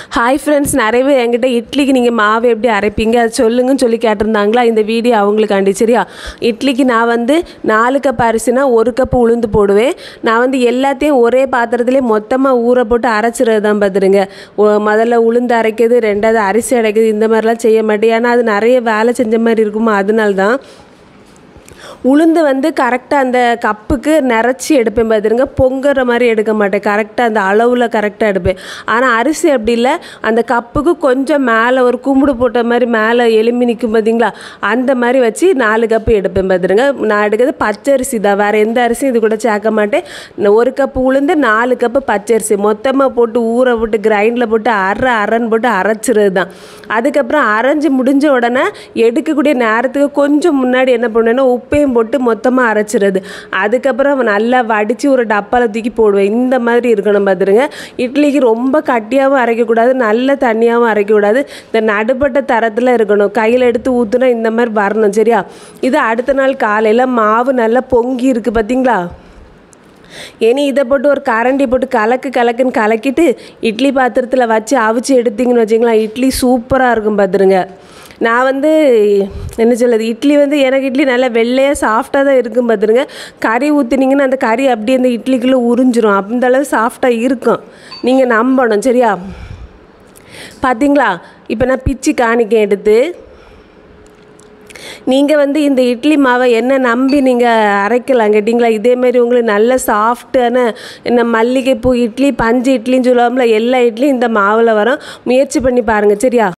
Hi friends, நிறைய பேர் என்கிட்ட இட்லிக்கு நீங்கள் மாவு எப்படி அரைப்பீங்க அது சொல்லுங்கன்னு சொல்லி கேட்டிருந்தாங்களா. இந்த வீடியோ அவங்களுக்காண்டி. சரியா, இட்லிக்கு நான் 4 கப் அரிசினா 1 கப் உளுந்து போடுவேன். நான் எல்லாத்தையும் ஒரே பாத்திரத்துலேயே மொத்தமாக ஊற போட்டு அரைச்சிறது தான் பார்த்துருங்க. முதல்ல உளுந்து அரைக்கிறது, ரெண்டாவது அரிசி அரைக்கிறது, இந்த மாதிரிலாம் செய்ய மாட்டேன். ஏன்னா அது நிறைய வேலை செஞ்ச மாதிரி இருக்குமா, அதனால தான். உளுந்து கரெக்டாக அந்த கப்புக்கு நிறச்சி எடுப்பேன் பார்த்துருங்க. பொங்குற மாதிரி எடுக்க மாட்டேன், கரெக்டாக அந்த அளவில் கரெக்டாக எடுப்பேன். ஆனால் அரிசி அப்படி இல்லை, அந்த கப்புக்கு கொஞ்சம் மேலே ஒரு கும்பிடு போட்ட மாதிரி மேலே எலும்பி நிற்கும் பார்த்தீங்களா, அந்த மாதிரி வச்சு 4 கப்பு எடுப்பேன் பார்த்துருங்க. நான் எடுக்கிறது பச்சரிசி தான், வேறு எந்த அரிசியும் இது கூட சேர்க்க மாட்டேன். 1 கப்பு உளுந்து 4 கப்பு பச்சரிசி மொத்தமாக போட்டு ஊற போட்டு கிரைண்டில் போட்டு அரைன்னு போட்டு அரைச்சிறது தான். அதுக்கப்புறம் அரைஞ்சி முடிஞ்ச உடனே எடுக்கக்கூடிய நேரத்துக்கு கொஞ்சம் முன்னாடி என்ன பண்ணுவேன்னா உப்பையும் போட்டு மொத்தமாக அரைச்சிறது. அதுக்கப்புறம் நல்லா வடித்து ஒரு டப்பாவில் தூக்கி போடுவேன். இந்த மாதிரி இருக்கணும் பார்த்துருங்க. இட்லிக்கு ரொம்ப கட்டியாகவும் அரைக்கக்கூடாது, நல்ல தண்ணியாகவும் அரைக்கக்கூடாது. இந்த நடுப்பட்ட தரத்தில் இருக்கணும். கையில் எடுத்து ஊற்றுனா இந்த மாதிரி வரணும். சரியா, இது அடுத்த நாள் காலையில் மாவு நல்லா பொங்கி இருக்குது பார்த்தீங்களா. இனி இதை போட்டு ஒரு கரண்டி போட்டு கலக்குன்னு கலக்கிட்டு இட்லி பாத்திரத்தில் வச்சு அவிச்சு எடுத்திங்கன்னு வச்சிங்களா, இட்லி சூப்பராக இருக்கும் பார்த்துருங்க. நான் என்ன சொல்லுது, இட்லி எனக்கு இட்லி நல்லா வெள்ளையாக சாஃப்டாக தான் இருக்கும் பார்த்துருங்க. கறி ஊற்றுனீங்கன்னா அந்த கறி அப்படியே அந்த இட்லிக்குள்ளே உறிஞ்சிரும், அந்த அளவு சாஃப்டாக இருக்கும். நீங்கள் நம்பணும். சரியா, பார்த்தீங்களா. இப்போ நான் பிச்சு காணிக்கேன் எடுத்து. நீங்கள் இந்த இட்லி மாவை என்ன நம்பி நீங்கள் அரைக்கலாம் கேட்டிங்களா. இதேமாரி உங்களுக்கு நல்ல சாஃப்டான என்ன மல்லிகைப்பூ இட்லி, பஞ்சு இட்லின்னு சொல்லுவோம்ல, எல்லா இட்லியும் இந்த மாவில் வரும். முயற்சி பண்ணி பாருங்கள். சரியா.